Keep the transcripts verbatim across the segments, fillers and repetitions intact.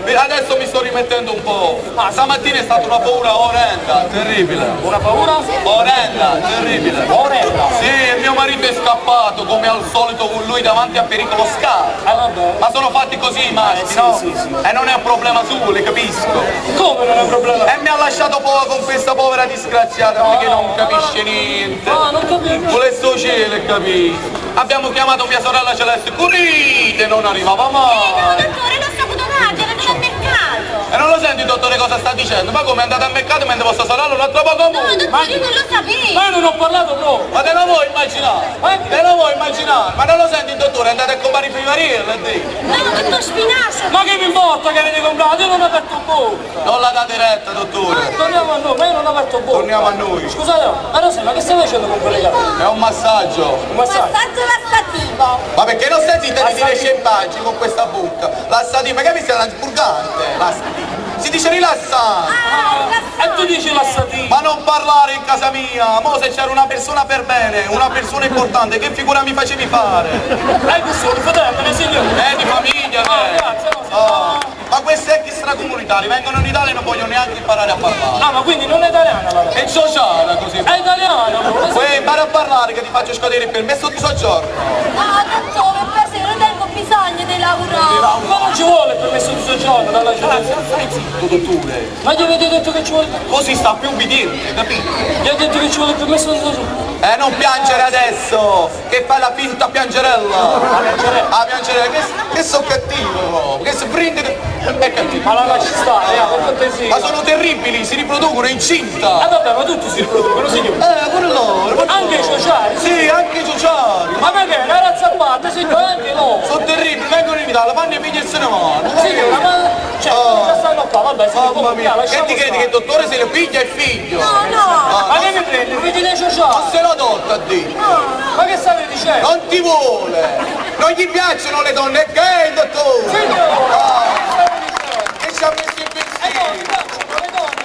Adesso mi sto rimettendo un po'. Ma stamattina è stata una paura orrenda, terribile. Una paura? Orrenda, terribile. Orrenda? Sì, il mio marito è scappato come al solito con lui davanti a pericolo scarso. Eh vabbè. Ma sono fatti così i maschi, Eh, sì, no? sì, sì. E non è un problema suo, le capisco. Come non è un problema? E mi ha lasciato poco con questa povera disgraziata No, perché no, non capisce niente. No, non capisco. Vuole sto cielo, capì? Abbiamo chiamato mia sorella Celeste, corrite, non arrivava Eh, mai. no, dottore, non sto potuto andare, andate al mercato. E non lo senti, dottore, cosa sta dicendo? Ma come è andata al mercato mentre vostra sorella non ha trovato No, nulla? dottore, io non lo sapevo. Ma io non ho parlato proprio. Ma te lo vuoi immaginare? Eh? Te lo vuoi immaginare? Ma non lo senti, dottore, andate a comprare i primarelli, e dì. No, dottor Spinaccia. Ma che mi importa che avete comprato? Io non ho aperto bocca. Non la date retta, dottore. Torniamo a noi, ma io non ho aperto bocca. Torniamo a noi. Scusate, ma Rosa, ma che stai facendo con quelle carte? È un massaggio. Un massaggio. Passaggio lassativo. Ma perché non stai zitta di dire Lassativo. scempaggi con questa bocca? Lassativo, ma che mi stai dando purgante? Lassativo. Si dice rilassante. Ah, E tu dici lassativo. Ma non parlare in casa mia, mo se c'era una persona per bene, una persona importante, che figura mi facevi fare? Eh, che sono fratelli, signore. Eh, di famiglia, Ah, eh. grazie, no, Oh, ma questi extracomunitari vengono in Italia e non vogliono neanche imparare a parlare. Ah, ma quindi non è italiana la È sociale così. È italiana, però. Puoi imparare a parlare che ti faccio scadere il permesso di soggiorno. no, dottore, per se non tengo bisogno di lavorare. Ma non ci vuole il permesso di soggiorno dalla città. Stai zitto, dottore. Ma gli avete detto che ci vuole. Così sta più ubbidiente, capito? Gli ha detto che ci vuole il permesso di soggiorno. Eh, non piangere adesso, che fai la finta piangerella. La piangerella? Ah, piangerella, che, che so cattivo, che sprint è cattivo. Ma la lasci stare, eh, per cortesia. Ma sono terribili, si riproducono incinta. Ah vabbè, ma tutti si riproducono, signore. Eh, pure loro. pure Anche i loro. sociali. Sì, anche i sociali. Ma perché? La razza batte, signore, anche loro. Sono terribili, vengono in Italia, fanno i figli e se ne vanno. Signora, ma. Cioè, Oh. cosa stanno qua? Vabbè, signore, Mamma mia, che lasciamo ti credi stare. che il dottore se ne piglia il figlio? No, no. Ma che mi prendi? Figli dei Non sociali? se lo adotta a dire. Ma che state dicendo? Non ti vuole. Non gli piacciono le donne, è gay il dottore. Signore! Ah, che ci ha messo il Eh pensiero. no, piacciono le donne,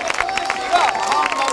Mamma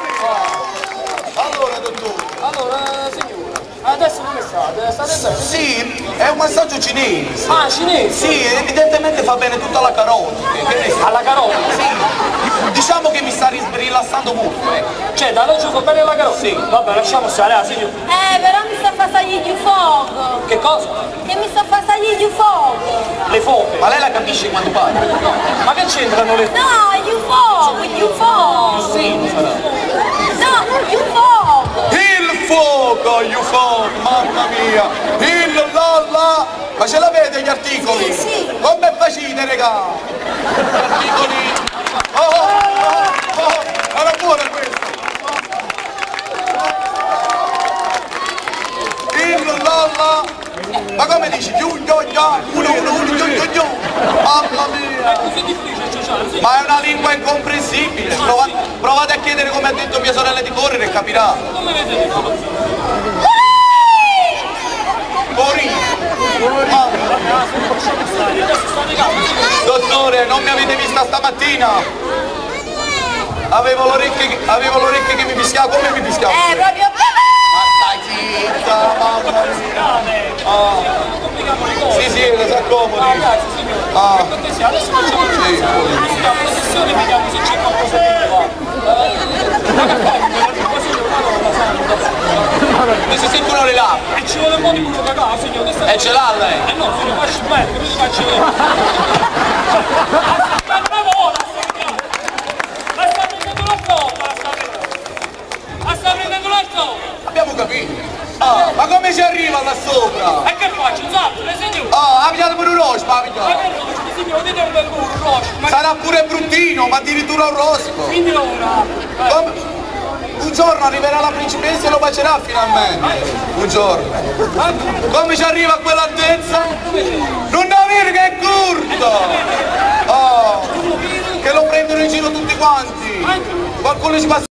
mia. Allora, dottore. allora, signore, adesso come state? State bene? Sì, è un massaggio cinese. Ah, cinese? Sì, evidentemente fa bene tutta la carota. Che ne sai? Alla carota? Sì. Diciamo che mi sta ris- rilassando molto, ecco. Cioè, da oggi fa bene la carota? Sì. Vabbè, lasciamo stare, ah, signore. Eh, però mi sta facendo il fuoco. Che cosa? Che mi sta facendo il fuoco. Le foche. Ma lei la capisce quando parla? No, ma che c'entrano le foche? No, il fuoco, il fuoco. Sì, sarà. No, il fuoco. Il fuoco, you fuoco, mamma mia! Il la la! Ma ce l'avete gli articoli? Sì, sì. Come facite, regà? Gli articoli! Oh, oh, oh, oh, era buono questo! Il la la! Ma come dici? Giù, giù, giù, uno, uno, uno, giù, giù, giù! Mamma mia! È così difficile, sociale, sì. Ma è una lingua incomprensibile! Prova- provate a chiedere come ha detto mia sorella di correre e capirà! Come vedete? Morire! Dottore, non mi avete vista stamattina? Avevo l'orecchio che, avevo l'orecchio che mi fischiava, come mi fischiava? Eh, proprio. Ma stai zitta, mamma mia! Ah. Sì, sì, le sa comodi. Grazie, signore. Ah. Per cortesia, adesso facciamo una Sì, una processione, vediamo se c'è qualcosa di qua. Ma che fai? Quasi Mi si sentono le labbra. e ci vuole un po' di culo cacao, signore. Che sta E ce l'ha lei? Eh no, signore, faccio bene, che mi faccio io. Ma non è ora, signore. Ma sta prendendo la coppa, la sta prendendo. Ma sta prendendo la coppa. Abbiamo capito. Ah, ma come si arriva là sopra? E che faccio? Esatto, le signore. Ah, ha pigliato pure un rospo, ha Ma pigliato. che rosso, signore, dite un bel culo, un rosso. Ma Sarà pure bruttino, ma addirittura un rospo. quindi ora. Come- Un giorno arriverà la principessa e lo bacerà finalmente. Un giorno. Come ci arriva a quell'altezza? Non da dire che è curto! Oh, che lo prendono in giro tutti quanti! Qualcuno ci passa.